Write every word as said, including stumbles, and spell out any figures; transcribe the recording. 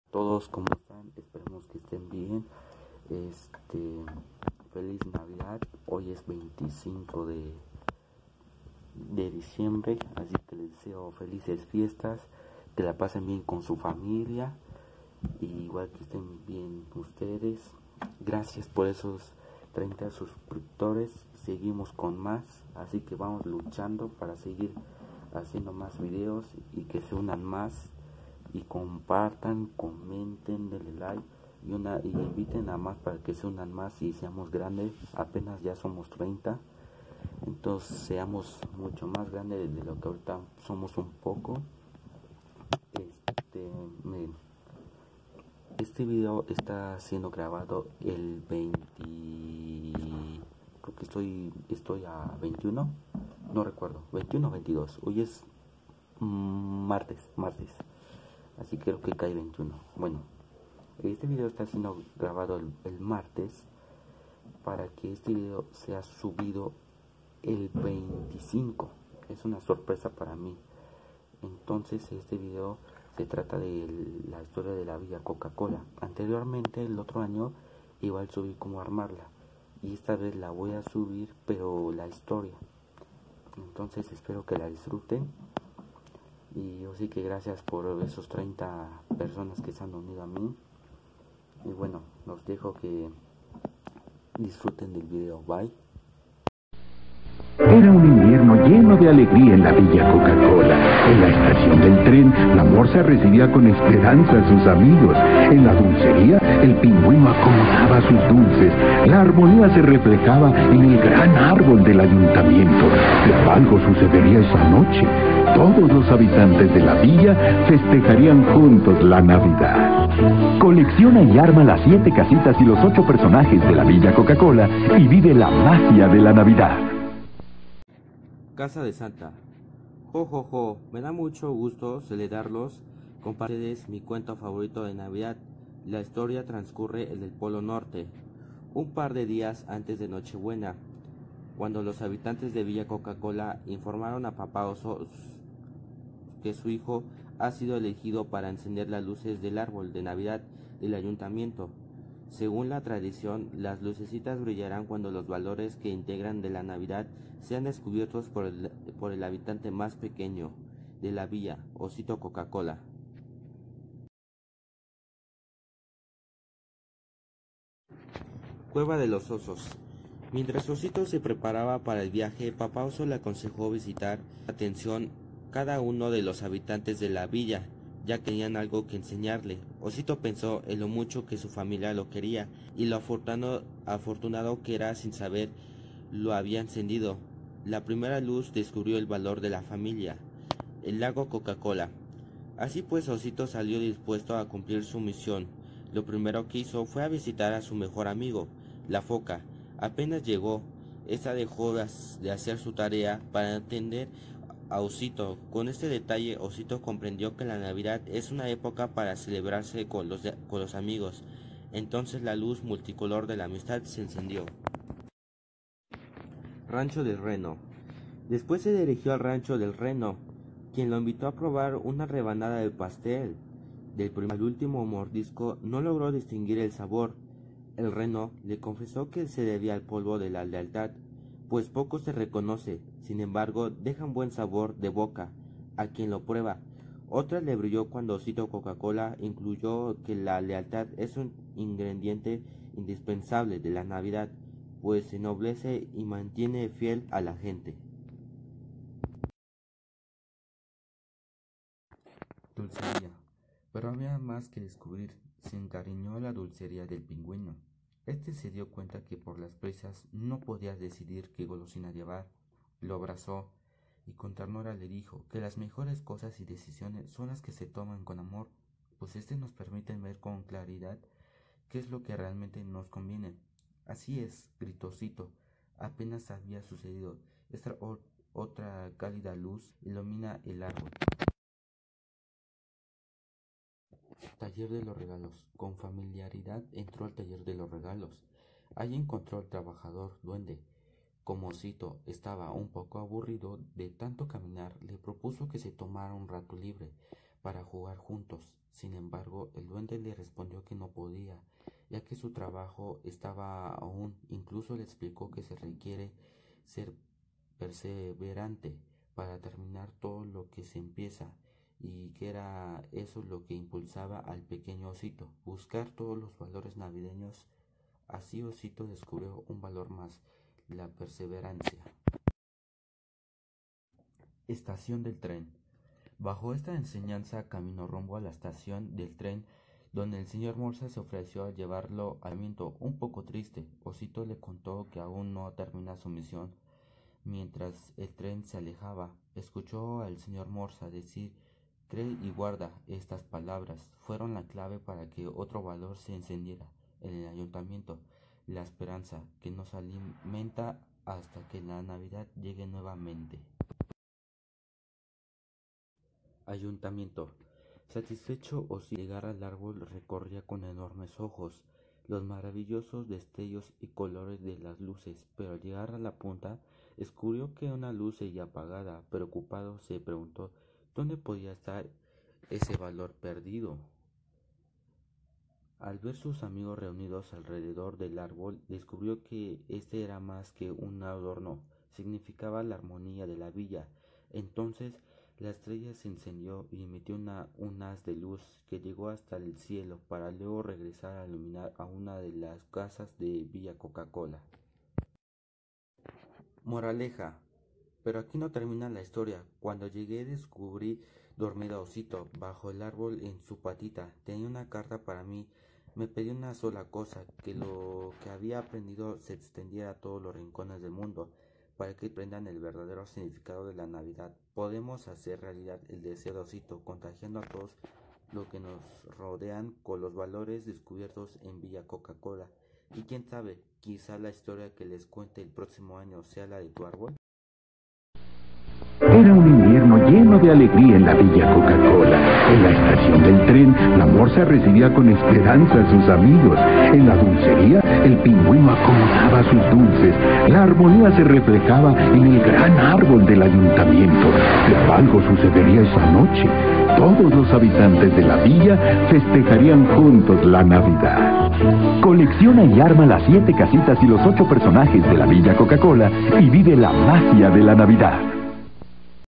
todos, ¿cómo están? Esperemos que estén bien. Este, feliz Navidad. Hoy es veinticinco de, de diciembre, así que les deseo felices fiestas, que la pasen bien con su familia, y igual que estén bien ustedes. Gracias por esos treinta suscriptores. Seguimos con más, así que vamos luchando para seguir haciendo más videos y que se unan más, y compartan, comenten, denle like y una y inviten a más para que se unan más y seamos grandes. Apenas ya somos treinta, entonces seamos mucho más grandes de lo que ahorita somos un poco. Este, miren, este video está siendo grabado el veinte, creo que estoy estoy a veintiuno, no recuerdo, veintiuno o veintidós. Hoy es mmm, martes, martes. Así creo que cae veintiuno. Bueno, este video está siendo grabado el, el martes, para que este video sea subido el veinticinco. Es una sorpresa para mí. Entonces este video se trata de la historia de la Villa Coca-Cola. Anteriormente, el otro año, igual subí cómo armarla, y esta vez la voy a subir, pero la historia. Entonces espero que la disfruten. Y yo sí que gracias por esos treinta personas que se han unido a mí. Y bueno, los dejo que disfruten del video. Bye. Era un invierno lleno de alegría en la Villa Coca-Cola. En la estación del tren, la morsa recibía con esperanza a sus amigos. En la dulcería, el pingüino acomodaba sus dulces. La armonía se reflejaba en el gran árbol del ayuntamiento. Pero algo sucedería esa noche. Todos los habitantes de la villa festejarían juntos la Navidad. Colecciona y arma las siete casitas y los ocho personajes de la Villa Coca-Cola y vive la magia de la Navidad. Casa de Santa. Jo, jo, jo. Me da mucho gusto celebrarlos. Compartirles mi cuento favorito de Navidad. La historia transcurre en el Polo Norte, un par de días antes de Nochebuena, cuando los habitantes de Villa Coca-Cola informaron a Papá Oso que su hijo ha sido elegido para encender las luces del árbol de Navidad del ayuntamiento. Según la tradición, las lucecitas brillarán cuando los valores que integran de la Navidad sean descubiertos por el, por el habitante más pequeño de la villa, Osito Coca-Cola. Cueva de los Osos. Mientras Osito se preparaba para el viaje, Papá Oso le aconsejó visitar atención cada uno de los habitantes de la villa, ya que tenían algo que enseñarle. Osito pensó en lo mucho que su familia lo quería y lo afortunado, afortunado que era sin saber lo había encendido. La primera luz descubrió el valor de la familia, el lago Coca-Cola. Así pues, Osito salió dispuesto a cumplir su misión. Lo primero que hizo fue a visitar a su mejor amigo, la foca. Apenas llegó, esta dejó de hacer su tarea para atender a Osito. Con este detalle, Osito comprendió que la Navidad es una época para celebrarse con los, de, con los amigos. Entonces la luz multicolor de la amistad se encendió. Rancho del Reno. Después se dirigió al rancho del Reno, quien lo invitó a probar una rebanada de pastel. Del primer al último mordisco no logró distinguir el sabor. El Reno le confesó que se debía al polvo de la lealtad, pues poco se reconoce, sin embargo dejan buen sabor de boca a quien lo prueba. Otra le brilló cuando Osito Coca-Cola incluyó que la lealtad es un ingrediente indispensable de la Navidad, pues ennoblece y mantiene fiel a la gente. Dulcería. Pero había más que descubrir. Se encariñó a la dulcería del pingüino. Este se dio cuenta que por las prisas no podía decidir qué golosina llevar. Lo abrazó y con ternura le dijo que las mejores cosas y decisiones son las que se toman con amor, pues este nos permite ver con claridad qué es lo que realmente nos conviene. Así es, gritó Osito. Apenas había sucedido. Esta otra cálida luz ilumina el árbol. Taller de los regalos. Con familiaridad entró al taller de los regalos. Allí encontró al trabajador duende. Como Osito estaba un poco aburrido de tanto caminar, le propuso que se tomara un rato libre para jugar juntos. Sin embargo, el duende le respondió que no podía, ya que su trabajo estaba aún. Incluso le explicó que se requiere ser perseverante para terminar todo lo que se empieza, y que era eso lo que impulsaba al pequeño osito, buscar todos los valores navideños. Así Osito descubrió un valor más, la perseverancia. Estación del tren. Bajo esta enseñanza caminó rumbo a la estación del tren, donde el señor Morsa se ofreció a llevarlo al miento. Un poco triste, Osito le contó que aún no termina su misión. Mientras el tren se alejaba, escuchó al señor Morsa decir: cree y guarda. Estas palabras fueron la clave para que otro valor se encendiera en el ayuntamiento, la esperanza que nos alimenta hasta que la Navidad llegue nuevamente. Ayuntamiento. Satisfecho, Osito, al llegar al árbol, recorría con enormes ojos los maravillosos destellos y colores de las luces, pero al llegar a la punta descubrió que una luz seguía apagada. Preocupado, se preguntó dónde podía estar ese valor perdido. Al ver sus amigos reunidos alrededor del árbol, descubrió que este era más que un adorno, significaba la armonía de la villa. Entonces la estrella se encendió y emitió una, un haz de luz que llegó hasta el cielo para luego regresar a iluminar a una de las casas de Villa Coca-Cola. Moraleja. Pero aquí no termina la historia. Cuando llegué descubrí dormido a Osito bajo el árbol en su patita. Tenía una carta para mí. Me pedí una sola cosa, que lo que había aprendido se extendiera a todos los rincones del mundo, para que aprendan el verdadero significado de la Navidad. Podemos hacer realidad el deseo de Osito, contagiando a todos lo que nos rodean con los valores descubiertos en Villa Coca-Cola. Y quién sabe, quizá la historia que les cuente el próximo año sea la de tu árbol. Era un invierno lleno de alegría en la Villa Coca-Cola. En la estación del tren, la morsa recibía con esperanza a sus amigos. En la dulcería, el pingüino acomodaba sus dulces. La armonía se reflejaba en el gran árbol del ayuntamiento. Pero algo sucedería esa noche. Todos los habitantes de la villa festejarían juntos la Navidad. Colecciona y arma las siete casitas y los ocho personajes de la Villa Coca-Cola y vive la magia de la Navidad.